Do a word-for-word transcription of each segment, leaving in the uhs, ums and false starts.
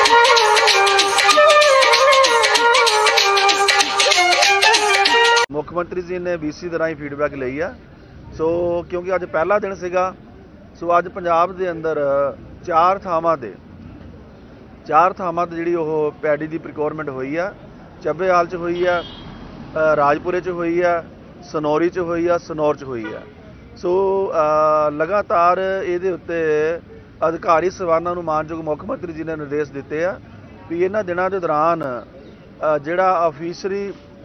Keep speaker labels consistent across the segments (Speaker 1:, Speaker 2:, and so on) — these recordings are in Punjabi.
Speaker 1: मुख मंत्री जी ने बी सी दे राही फीडबैक लई है। सो क्योंकि अज पहला दिन सीगा, सो अज पंजाब दे अंदर चार थावां ते चार थावां ते जिहड़ी ओह पैडी दी प्रिक्योरमेंट हुई है। ਚੱਬੇਵਾਲ च हुई है, राजपुरे च हुई है, सनौरी च हुई है, सनौर च हुई है। सो लगातार ਇਹਦੇ ਉੱਤੇ ਅਧਿਕਾਰੀ ਸਵਾਨਾਂ ਨੂੰ ਮਾਨਯੋਗ ਮੁੱਖ ਮੰਤਰੀ ਜੀ ਨੇ ਨਿਰਦੇਸ਼ ਦਿੱਤੇ ਆ ਵੀ ਇਹਨਾਂ ਦਿਨਾਂ ਦੇ ਦੌਰਾਨ ਜਿਹੜਾ ਆਫੀਸਰੀ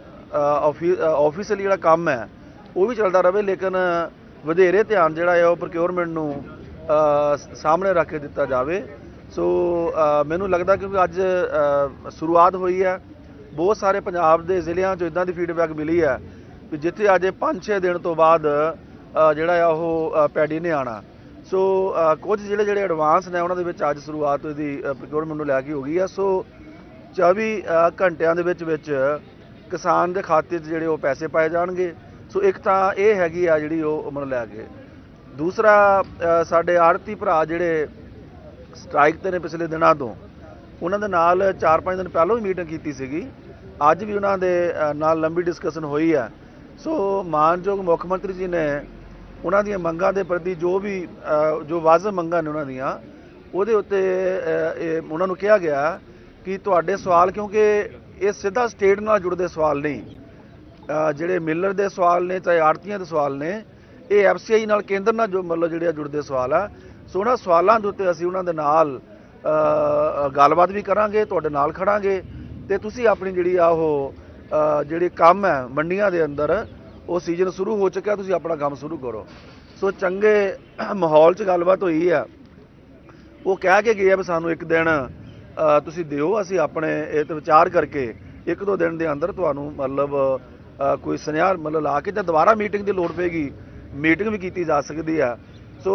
Speaker 1: ਆਫੀਸਲੀ ਜਿਹੜਾ ਕੰਮ ਹੈ ਉਹ ਵੀ ਚੱਲਦਾ ਰਹੇ, ਲੇਕਿਨ ਵਧੇਰੇ ਧਿਆਨ ਜਿਹੜਾ ਹੈ ਉਹ ਪ੍ਰੋਕਿਉਰਮੈਂਟ ਨੂੰ ਸਾਹਮਣੇ ਰੱਖ ਕੇ ਦਿੱਤਾ ਜਾਵੇ। ਸੋ ਮੈਨੂੰ ਲੱਗਦਾ ਕਿ ਅੱਜ ਸ਼ੁਰੂਆਤ ਹੋਈ ਹੈ। ਬਹੁਤ ਸਾਰੇ ਪੰਜਾਬ ਦੇ ਜ਼ਿਲ੍ਹਿਆਂ 'ਚੋਂ ਇੱਦਾਂ ਦੀ ਫੀਡਬੈਕ ਮਿਲੀ ਹੈ ਵੀ ਜਿੱਥੇ ਅੱਜ ਪੰਜ ਛੇ ਦਿਨ ਤੋਂ ਬਾਅਦ ਜਿਹੜਾ ਆ ਉਹ ਪੈਡੀ ਨੇ ਆਉਣਾ। ਸੋ ਕੁਝ ਜਿਹੜੇ ਜਿਹੜੇ ਐਡਵਾਂਸ ਨੇ ਉਹਨਾਂ ਦੇ ਵਿੱਚ ਅੱਜ ਸ਼ੁਰੂਆਤ ਇਹਦੀ ਪ੍ਰੋਕਿਉਰਮੈਂਟ ਨੂੰ ਲੈ ਕੇ ਹੋ ਗਈ ਹੈ। ਸੋ ਚੌਵੀ ਘੰਟਿਆਂ ਦੇ ਵਿੱਚ ਵਿੱਚ ਕਿਸਾਨ ਦੇ ਖਾਤੇ 'ਚ ਜਿਹੜੇ ਉਹ ਪੈਸੇ ਪਾਏ ਜਾਣਗੇ। ਸੋ ਇੱਕ ਤਾਂ ਇਹ ਹੈਗੀ ਆ ਜਿਹੜੀ ਉਹ ਮਤਲਬ ਲੈ ਕੇ, ਦੂਸਰਾ ਸਾਡੇ ਆੜਤੀ ਭਰਾ ਜਿਹੜੇ ਸਟ੍ਰਾਈਕ 'ਤੇ ਨੇ ਪਿਛਲੇ ਦਿਨਾਂ ਤੋਂ, ਉਹਨਾਂ ਦੇ ਨਾਲ ਚਾਰ ਪੰਜ ਦਿਨ ਪਹਿਲਾਂ ਵੀ ਮੀਟਿੰਗ ਕੀਤੀ ਸੀਗੀ। ਅੱਜ ਵੀ ਉਹਨਾਂ ਦੇ ਨਾਲ ਲੰਬੀ ਡਿਸਕਸ਼ਨ ਹੋਈ ਹੈ। ਸੋ ਮਾਨਯੋਗ ਮੁੱਖ ਮੰਤਰੀ ਜੀ ਨੇ ਉਹਨਾਂ ਦੀਆਂ ਮੰਗਾਂ ਦੇ ਪ੍ਰਤੀ ਜੋ ਵੀ ਜੋ ਵਾਜਬ ਮੰਗਾਂ ਨੇ ਉਹਨਾਂ ਦੀਆਂ ਉਹਦੇ ਉੱਤੇ ਉਹਨਾਂ ਨੂੰ ਕਿਹਾ ਗਿਆ ਕਿ ਤੁਹਾਡੇ ਸਵਾਲ, ਕਿਉਂਕਿ ਇਹ ਸਿੱਧਾ ਸਟੇਟ ਨਾਲ ਜੁੜਦੇ ਸਵਾਲ ਨਹੀਂ, ਜਿਹੜੇ ਮਿਲਰ ਦੇ ਸਵਾਲ ਨੇ ਚਾਹੇ ਆੜਤੀਆਂ ਦੇ ਸਵਾਲ ਨੇ, ਇਹ ਐਫ ਸੀ ਆਈ ਨਾਲ ਕੇਂਦਰ ਨਾਲ ਜੋ ਮਤਲਬ ਜਿਹੜੇ ਜੁੜਦੇ ਸਵਾਲ ਆ। ਸੋ ਉਹਨਾਂ ਸਵਾਲਾਂ ਦੇ ਉੱਤੇ ਅਸੀਂ ਉਹਨਾਂ ਦੇ ਨਾਲ ਗੱਲਬਾਤ ਵੀ ਕਰਾਂਗੇ, ਤੁਹਾਡੇ ਨਾਲ ਖੜਾਂਗੇ ਅਤੇ ਤੁਸੀਂ ਆਪਣੀ ਜਿਹੜੀ ਆ ਉਹ ਜਿਹੜੀ ਕੰਮ ਹੈ ਮੰਡੀਆਂ ਦੇ ਅੰਦਰ, ਉਹ ਸੀਜ਼ਨ ਸ਼ੁਰੂ ਹੋ ਚੁੱਕਿਆ, ਤੁਸੀਂ ਆਪਣਾ ਕੰਮ ਸ਼ੁਰੂ ਕਰੋ। ਸੋ ਚੰਗੇ ਮਾਹੌਲ 'ਚ ਗੱਲਬਾਤ ਹੋਈ ਆ। ਉਹ ਕਹਿ ਕੇ ਗਏ ਆ ਵੀ ਸਾਨੂੰ ਇੱਕ ਦਿਨ ਤੁਸੀਂ ਦਿਓ, ਅਸੀਂ ਆਪਣੇ ਇਹ 'ਤੇ ਵਿਚਾਰ ਕਰਕੇ ਇੱਕ ਦੋ ਦਿਨ ਦੇ ਅੰਦਰ ਤੁਹਾਨੂੰ ਮਤਲਬ ਕੋਈ ਸੁਨੇਹਾ ਮਤਲਬ ਲਾ ਕੇ, ਜਾਂ ਦੁਬਾਰਾ ਮੀਟਿੰਗ ਦੀ ਲੋੜ ਪਏਗੀ ਮੀਟਿੰਗ ਵੀ ਕੀਤੀ ਜਾ ਸਕਦੀ ਆ। ਸੋ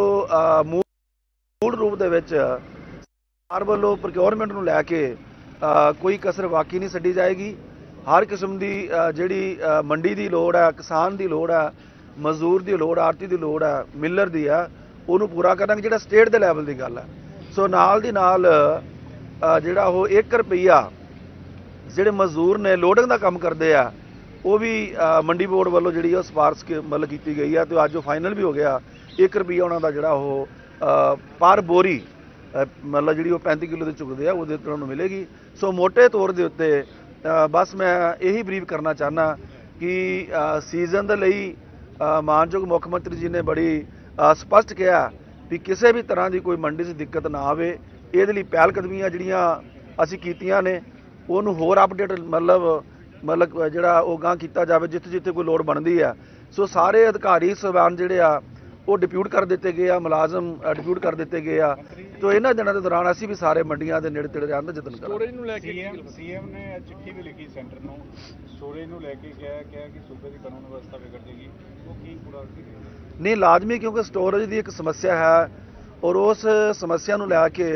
Speaker 1: ਮੂਲ ਰੂਪ ਦੇ ਵਿੱਚ ਸਰਕਾਰ ਵੱਲੋਂ ਪ੍ਰੋਕਿਉਰਮੈਂਟ ਨੂੰ ਲੈ ਕੇ ਕੋਈ ਕਸਰ ਵਾਕਈ ਨਹੀਂ ਛੱਡੀ ਜਾਏਗੀ। ਹਰ ਕਿਸਮ ਦੀ ਜਿਹੜੀ ਮੰਡੀ ਦੀ ਲੋੜ ਹੈ, ਕਿਸਾਨ ਦੀ ਲੋੜ ਹੈ, ਮਜ਼ਦੂਰ ਦੀ ਲੋੜ, ਆੜਤੀ ਦੀ ਲੋੜ ਹੈ, ਮਿਲਰ ਦੀ ਹੈ, ਉਹਨੂੰ ਪੂਰਾ ਕਰਾਂਗੇ, ਜਿਹੜਾ ਸਟੇਟ ਦੇ ਲੈਵਲ ਦੀ ਗੱਲ ਹੈ। ਸੋ ਨਾਲ ਦੀ ਨਾਲ ਜਿਹੜਾ ਉਹ ਇੱਕ ਰੁਪਈਆ ਜਿਹੜੇ ਮਜ਼ਦੂਰ ਨੇ ਲੋਡਿੰਗ ਦਾ ਕੰਮ ਕਰਦੇ ਆ, ਉਹ ਵੀ ਮੰਡੀ ਬੋਰਡ ਵੱਲੋਂ ਜਿਹੜੀ ਉਹ ਸਿਫਾਰਸ਼ ਮਤਲਬ ਕੀਤੀ ਗਈ ਹੈ ਅਤੇ ਅੱਜ ਉਹ ਫਾਈਨਲ ਵੀ ਹੋ ਗਿਆ। ਇੱਕ ਰੁਪਈਆ ਉਹਨਾਂ ਦਾ ਜਿਹੜਾ ਉਹ ਪਰ ਬੋਰੀ ਮਤਲਬ ਜਿਹੜੀ ਉਹ ਪੈਂਤੀ ਕਿਲੋ ਦੇ ਚੁੱਕਦੇ ਆ ਉਹਦੇ ਉੱਤੇ ਉਹਨਾਂ ਨੂੰ ਮਿਲੇਗੀ। ਸੋ ਮੋਟੇ ਤੌਰ ਦੇ ਉੱਤੇ ਬਸ ਮੈਂ ਇਹੀ ਬਰੀਫ ਕਰਨਾ ਚਾਹੁੰਦਾ ਕਿ ਸੀਜ਼ਨ ਦੇ ਲਈ ਮਾਨਯੋਗ ਮੁੱਖ ਮੰਤਰੀ ਜੀ ਨੇ ਬੜੀ ਸਪਸ਼ਟ ਕਿਹਾ ਵੀ ਕਿਸੇ ਵੀ ਤਰ੍ਹਾਂ ਦੀ ਕੋਈ ਮੰਡੀ 'ਚ ਦਿੱਕਤ ਨਾ ਆਵੇ। ਇਹਦੇ ਲਈ ਪਹਿਲ ਕਦਮੀਆਂ ਜਿਹੜੀਆਂ ਅਸੀਂ ਕੀਤੀਆਂ ਨੇ ਉਹਨੂੰ ਹੋਰ ਅਪਡੇਟ ਮਤਲਬ ਮਤਲਬ ਜਿਹੜਾ ਉਹ ਗਾਂਹ ਕੀਤਾ ਜਾਵੇ ਜਿੱਥੇ ਜਿੱਥੇ ਕੋਈ ਲੋੜ ਬਣਦੀ ਆ। ਸੋ ਸਾਰੇ ਅਧਿਕਾਰੀ ਸਹਿਬਾਨ ਜਿਹੜੇ ਆ ਉਹ ਡਿਪਿਊਟ ਕਰ ਦਿੱਤੇ ਗਏ ਆ, ਮੁਲਾਜ਼ਮ ਡਿਪਿਊਟ ਕਰ ਦਿੱਤੇ ਗਏ ਆ। ਤੋ ਇਹਨਾਂ ਦਿਨਾਂ ਦੇ ਦੌਰਾਨ ਅਸੀਂ ਵੀ ਸਾਰੇ ਮੰਡੀਆਂ ਦੇ ਨੇੜੇ ਤੇੜੇ ਰਹਿਣ ਦਾ ਯਤਨ ਕਰਾਂਗੇ।
Speaker 2: ਸਟੋਰੇਜ ਨੂੰ ਲੈ ਕੇ ਸੀਐਮ ਨੇ ਚਿੱਠੀ ਵੀ ਲਿਖੀ ਸੈਂਟਰ ਨੂੰ, ਸਟੋਰੇਜ ਨੂੰ ਲੈ ਕੇ ਕਿਹਾ ਕਿਹਾ ਕਿ ਸੂਬੇ ਦੀ ਕਾਨੂੰਨ ਵਿਵਸਥਾ ਵਿਗੜ ਜਾਏਗੀ, ਉਹ ਕੀ ਪੂਰਾ
Speaker 1: ਨਹੀਂ ਲਾਜ਼ਮੀ, ਕਿਉਂਕਿ ਸਟੋਰੇਜ ਦੀ ਇੱਕ ਸਮੱਸਿਆ ਹੈ ਔਰ ਉਸ ਸਮੱਸਿਆ ਨੂੰ ਲੈ ਕੇ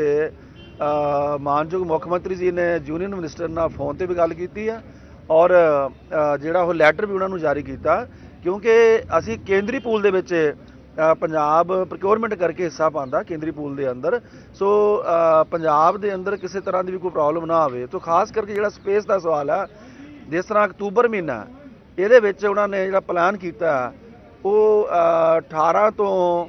Speaker 1: ਮਾਨਯੋਗ ਮੁੱਖ ਮੰਤਰੀ ਜੀ ਨੇ ਯੂਨੀਅਨ ਮਿਨਿਸਟਰ ਨਾਲ ਫੋਨ 'ਤੇ ਵੀ ਗੱਲ ਕੀਤੀ ਹੈ ਔਰ ਜਿਹੜਾ ਉਹ ਲੈਟਰ ਵੀ ਉਹਨਾਂ ਨੂੰ ਜਾਰੀ ਕੀਤਾ, ਕਿਉਂਕਿ ਅਸੀਂ ਕੇਂਦਰੀ ਪੂਲ ਦੇ ਵਿੱਚ ਪੰਜਾਬ ਪ੍ਰੋਕਿਉਰਮੈਂਟ ਕਰਕੇ ਹਿੱਸਾ ਪਾਉਂਦਾ ਕੇਂਦਰੀ ਪੂਲ ਦੇ ਅੰਦਰ। ਸੋ ਪੰਜਾਬ ਦੇ ਅੰਦਰ ਕਿਸੇ ਤਰ੍ਹਾਂ ਦੀ ਵੀ ਕੋਈ ਪ੍ਰੋਬਲਮ ਨਾ ਆਵੇ। ਤੋਂ ਖਾਸ ਕਰਕੇ ਜਿਹੜਾ ਸਪੇਸ ਦਾ ਸਵਾਲ ਹੈ, ਜਿਸ ਤਰ੍ਹਾਂ ਅਕਤੂਬਰ ਮਹੀਨਾ ਇਹਦੇ ਵਿੱਚ ਉਹਨਾਂ ਨੇ ਜਿਹੜਾ ਪਲਾਨ ਕੀਤਾ ਉਹ ਅਠਾਰਾਂ ਤੋਂ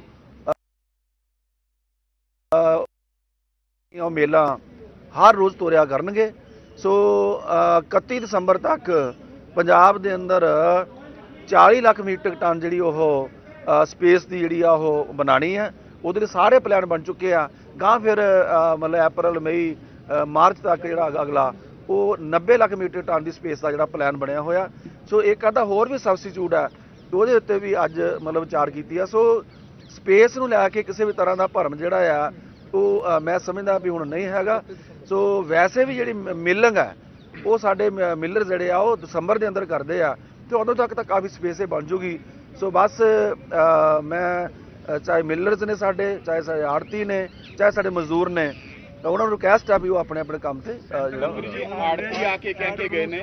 Speaker 1: ਮੇਲਾ ਹਰ ਰੋਜ਼ ਤੋਰਿਆ ਕਰਨਗੇ। ਸੋ ਇਕੱਤੀ ਦਸੰਬਰ ਤੱਕ ਪੰਜਾਬ ਦੇ ਅੰਦਰ ਚਾਲੀ ਲੱਖ ਮੀਟਰ ਟਨ ਜਿਹੜੀ ਉਹ ਸਪੇਸ ਦੀ ਜਿਹੜੀ ਆ ਉਹ ਬਣਾਉਣੀ ਹੈ। ਉਹਦੇ ਲਈ ਸਾਰੇ ਪਲਾਨ ਬਣ ਚੁੱਕੇ ਆ। ਗਾਂ ਫਿਰ ਮਤਲਬ ਅਪ੍ਰੈਲ ਮਈ ਮਾਰਚ ਤੱਕ ਜਿਹੜਾ ਅਗਲਾ ਉਹ ਨੱਬੇ ਲੱਖ ਮੀਟਰ ਟਨ ਦੀ ਸਪੇਸ ਦਾ ਜਿਹੜਾ ਪਲਾਨ ਬਣਿਆ ਹੋਇਆ। ਸੋ ਇੱਕ ਅੱਧਾ ਹੋਰ ਵੀ ਸਬਸਟੀਚਿਊਟ ਹੈ, ਉਹਦੇ ਉੱਤੇ ਵੀ ਅੱਜ ਮਤਲਬ ਵਿਚਾਰ ਕੀਤੀ ਆ। ਸੋ ਸਪੇਸ ਨੂੰ ਲੈ ਕੇ ਕਿਸੇ ਵੀ ਤਰ੍ਹਾਂ ਦਾ ਭਰਮ ਜਿਹੜਾ ਆ ਉਹ ਮੈਂ ਸਮਝਦਾ ਵੀ ਹੁਣ ਨਹੀਂ ਹੈਗਾ। ਸੋ ਵੈਸੇ ਵੀ ਜਿਹੜੀ ਮਿਲਿੰਗ ਹੈ ਉਹ ਸਾਡੇ ਮਿਲਰ ਜਿਹੜੇ ਆ ਉਹ ਦਸੰਬਰ ਦੇ ਅੰਦਰ ਕਰਦੇ ਆ ਅਤੇ ਉਦੋਂ ਤੱਕ ਤਾਂ ਕਾਫੀ ਸਪੇਸ ਬਣ ਜੂਗੀ। ਸੋ ਬਸ ਮੈਂ ਚਾਹੇ ਮਿਲਰਸ ਨੇ ਸਾਡੇ, ਚਾਹੇ ਸਾਡੇ ਆੜਤੀ ਨੇ, ਚਾਹੇ ਸਾਡੇ ਮਜ਼ਦੂਰ ਨੇ, ਉਹਨਾਂ ਨੂੰ ਰਿਕੁਐਸਟ ਆ ਵੀ ਉਹ ਆਪਣੇ ਆਪਣੇ ਕੰਮ 'ਤੇ
Speaker 2: ਆੜਤੀ ਆ ਕੇ ਕਹਿ ਕੇ ਗਏ ਨੇ।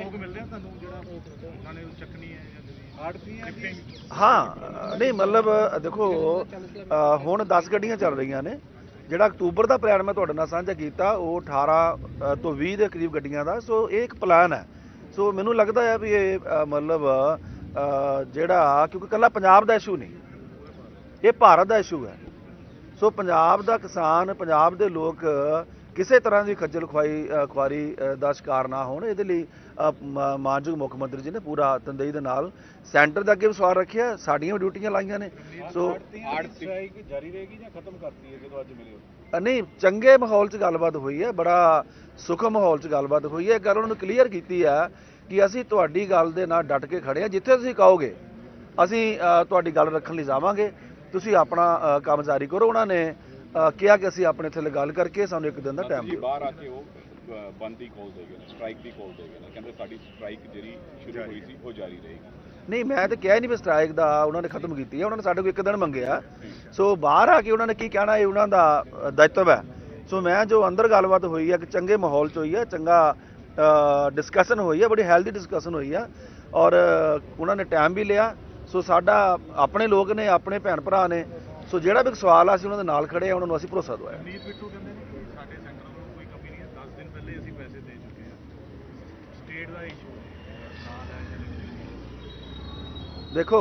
Speaker 1: ਹਾਂ ਨਹੀਂ ਮਤਲਬ ਦੇਖੋ ਹੁਣ ਦਸ ਗੱਡੀਆਂ ਚੱਲ ਰਹੀਆਂ ਨੇ ਜਿਹੜਾ ਅਕਤੂਬਰ ਦਾ ਪਲਾਨ ਮੈਂ ਤੁਹਾਡੇ ਨਾਲ ਸਾਂਝਾ ਕੀਤਾ ਉਹ ਅਠਾਰਾਂ ਅ, ਤੋਂ ਵੀਹ ਦੇ ਕਰੀਬ ਗੱਡੀਆਂ ਦਾ। ਸੋ ਇਹ ਇੱਕ ਪਲਾਨ ਹੈ। ਸੋ ਮੈਨੂੰ ਲੱਗਦਾ ਹੈ ਵੀ ਇਹ ਅ, ਮਤਲਬ ਅ, ਜਿਹੜਾ ਕਿਉਂਕਿ ਇਕੱਲਾ ਪੰਜਾਬ ਦਾ ਇਸ਼ੂ ਨਹੀਂ, ਇਹ ਭਾਰਤ ਦਾ ਇਸ਼ੂ ਹੈ। ਸੋ ਪੰਜਾਬ ਦਾ ਕਿਸਾਨ, ਪੰਜਾਬ ਦੇ ਲੋਕ ਕਿਸੇ ਤਰ੍ਹਾਂ ਦੀ ਖੱਜਲ ਖੁਆਈ ਅ, ਖੁਆਰੀ ਅ, ਦਾ ਸ਼ਿਕਾਰ ਨਾ ਹੋਣ, ਇਹਦੇ ਲਈ ਅ, ਮ- ਮਾਨਯੋਗ ਮੁੱਖ ਮੰਤਰੀ ਜੀ ਨੇ ਪੂਰਾ ਤੰਦੇਹੀ ਦੇ ਨਾਲ ਸੈਂਟਰ ਦੇ ਅੱਗੇ ਵੀ ਸਵਾਲ ਰੱਖਿਆ, ਸਾਡੀਆਂ ਵੀ ਡਿਊਟੀਆਂ ਲਾਈਆਂ ਨੇ। ਸੋ
Speaker 2: ਆੜਤੀ ਸਟ੍ਰਾਈਕ ਜਾਰੀ ਰਹੇਗੀ ਜਾਂ ਖਤਮ ਕਰਤੀ ਹੈ ਜਦੋਂ ਅੱਜ ਮਿਲੇ ਹੋ?
Speaker 1: ਅ, ਨਹੀਂ, ਚੰਗੇ ਮਾਹੌਲ 'ਚ ਗੱਲਬਾਤ ਹੋਈ ਹੈ, ਬੜਾ ਸੁਖਮ ਮਾਹੌਲ 'ਚ ਗੱਲਬਾਤ ਹੋਈ ਹੈ। ਗੱਲ ਉਹਨਾਂ ਨੂੰ ਕਲੀਅਰ ਕੀਤੀ ਹੈ ਕਿ ਅਸੀਂ ਤੁਹਾਡੀ ਗੱਲ ਦੇ ਨਾਲ ਡਟ ਕੇ ਖੜੇ ਹਾਂ, ਜਿੱਥੇ ਤੁਸੀਂ ਕਹੋਗੇ ਅਸੀਂ ਅ, ਤੁਹਾਡੀ ਗੱਲ ਰੱਖਣ ਲਈ ਜਾਵਾਂਗੇ, ਤੁਸੀਂ ਆਪਣਾ ਅ, ਕੰਮ ਜਾਰੀ ਕਰੋ। ਉਹਨਾਂ ਨੇ ਅ, ਕਿਹਾ ਕਿ ਅਸੀਂ ਆਪਣੇ ਇੱਥੇ ਗੱਲ ਕਰਕੇ ਸਾਨੂੰ ਇੱਕ ਦਿਨ ਦਾ ਟਾਈਮ ਦਿਓ।
Speaker 3: ਬਾਹਰ ਆ ਕੇ ਉਹ ਅ, ਬੰਦ ਦੀ ਕਾਲ ਦੇ ਗਏ ਨੇ, ਸਟ੍ਰਾਈਕ ਦੀ ਕਾਲ ਦੇ ਗਏ ਨੇ, ਕਹਿੰਦੇ ਸਾਡੀ ਸਟ੍ਰਾਈਕ ਜਿਹੜੀ ਸ਼ੁਰੂ ਹੋਈ ਸੀ ਉਹ ਜਾਰੀ ਰਹੇਗੀ।
Speaker 1: ਨਹੀਂ, ਮੈਂ ਤਾਂ ਕਿਹਾ ਹੀ ਨਹੀਂ ਵੀ ਸਟ੍ਰਾਈਕ ਦਾ ਉਹਨਾਂ ਨੇ ਖਤਮ ਕੀਤੀ ਹੈ, ਉਹਨਾਂ ਨੇ ਸਾਡੇ ਕੋਲ ਇੱਕ ਦਿਨ ਮੰਗਿਆ। ਸੋ ਬਾਹਰ ਆ ਕੇ ਉਹਨਾਂ ਨੇ ਕੀ ਕਹਿਣਾ, ਇਹ ਉਹਨਾਂ ਦਾ ਅ, ਦਾਇਿਤਵ ਹੈ। ਸੋ ਮੈਂ ਜੋ ਅੰਦਰ ਗੱਲਬਾਤ ਹੋਈ ਹੈ ਕਿ ਚੰਗੇ ਮਾਹੌਲ 'ਚ ਹੋਈ ਹੈ, ਚੰਗਾ ਡਿਸਕਸ਼ਨ ਹੋਈ ਹੈ, ਬੜੀ ਹੈਲਦੀ ਡਿਸਕਸ਼ਨ ਹੋਈ ਹੈ ਔਰ ਅ, ਉਹਨਾਂ ਨੇ ਟਾਈਮ ਵੀ ਲਿਆ। ਸੋ ਸਾਡਾ ਆਪਣੇ ਲੋਕ ਨੇ, ਆਪਣੇ ਭੈਣ ਭਰਾ ਨੇ, ਸੋ ਜਿਹੜਾ ਵੀ ਸਵਾਲ ਆ ਅਸੀਂ ਉਹਨਾਂ ਦੇ ਨਾਲ ਖੜੇ ਆ, ਉਹਨਾਂ ਨੂੰ ਅਸੀਂ ਭਰੋਸਾ ਦਵਾਇਆ।
Speaker 2: ਅਮਰੀਤ ਬਿੱਟੂ ਕਹਿੰਦੇ ਨੇ ਕਿ ਸਾਡੇ ਸੈਂਟਰ ਵੱਲੋਂ ਕੋਈ ਕਮੀ ਨਹੀਂ ਹੈ, ਦਸ ਦਿਨ ਪਹਿਲੇ ਅਸੀਂ ਪੈਸੇ ਦੇ ਚੁੱਕੇ ਹਾਂ। ਸਟੇਟ ਦਾ ਇਸ਼ੂ ਨਾਲ ਹੈ ਜਿਹੜੇ
Speaker 1: ਦੇਖੋ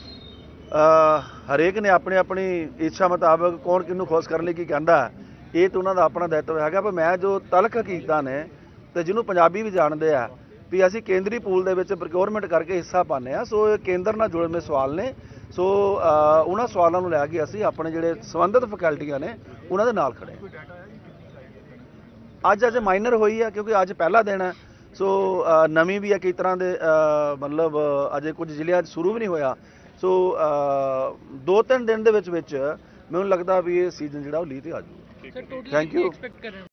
Speaker 1: ਅ, ਹਰੇਕ ਨੇ ਆਪਣੀ ਆਪਣੀ ਇੱਛਾ ਮੁਤਾਬਕ ਕੌਣ ਕਿਹਨੂੰ ਖੁਸ਼ ਕਰਨ ਲਈ ਕੀ ਕਹਿੰਦਾ, ਇਹ ਤਾਂ ਉਹਨਾਂ ਦਾ ਆਪਣਾ ਦਾਇਿਤਵ ਹੈਗਾ। ਪਰ ਮੈਂ ਜੋ ਤਲਖ ਹਕੀਕਤਾਂ ਨੇ ਤੇ ਜਿਹਨੂੰ ਪੰਜਾਬੀ ਵੀ ਜਾਣਦੇ ਆ ਵੀ ਅਸੀਂ ਕੇਂਦਰੀ ਪੂਲ ਦੇ ਵਿੱਚ ਪ੍ਰੋਕਿਉਰਮੈਂਟ ਕਰਕੇ ਹਿੱਸਾ ਪਾਉਂਦੇ ਆ। ਸੋ ਇਹ ਕੇਂਦਰ ਨਾਲ ਜੁੜੇ ਹੋਏ ਸਵਾਲ ਨੇ। ਸੋ ਅ, ਉਹਨਾਂ ਸਵਾਲਾਂ ਨੂੰ ਲੈ ਕੇ ਅਸੀਂ ਆਪਣੇ ਜਿਹੜੇ ਸੰਬੰਧਿਤ ਫੈਕਲਟੀਆਂ ਨੇ ਉਹਨਾਂ ਦੇ ਨਾਲ ਖੜੇ ਹਾਂ। ਅੱਜ ਅੱਜ ਮਾਈਨਰ ਹੋਈ ਹੈ ਕਿਉਂਕਿ ਅੱਜ ਪਹਿਲਾ ਦਿਨ ਹੈ। ਸੋ ਅ, ਨਵੀਂ ਵੀ ਹੈ ਕਈ ਤਰ੍ਹਾਂ ਦੇ ਅ, ਮਤਲਬ ਅ, ਅਜੇ ਕੁਝ ਜ਼ਿਲ੍ਹਿਆਂ 'ਚ ਸ਼ੁਰੂ ਵੀ ਨਹੀਂ ਹੋਇਆ। ਸੋ ਅ, ਦੋ ਤਿੰਨ ਦਿਨ ਦੇ ਵਿੱਚ ਵਿੱਚ ਮੈਨੂੰ ਲੱਗਦਾ ਵੀ ਇਹ ਸੀਜ਼ਨ ਜਿਹੜਾ ਉਹ ਲੀਹ ਤੇ ਆ ਜਾਊਗਾ। Thank you.